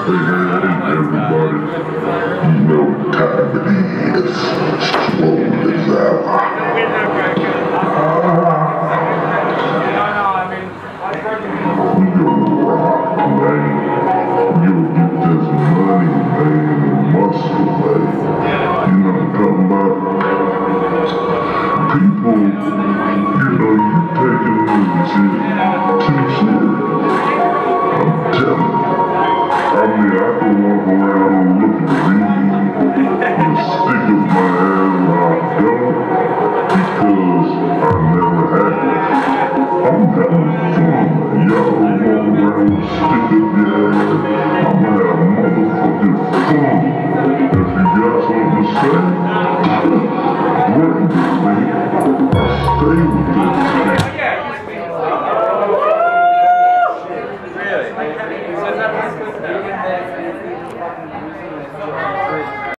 Hey, everybody. You know what time it is. Swole is out. We gonna rock, man. We gonna get this money, man, and muscle, man. You know what I'm talking about? People, you taking this shit too serious. I'm telling you. I mean, I can walk around looking mean and stick up my ass when I don't because I never had it. I'm having fun. Y'all walk around and stick up your ass. I'm gonna have motherfucking fun. If you got something to say, bring it, man. I stay with this shit. Really?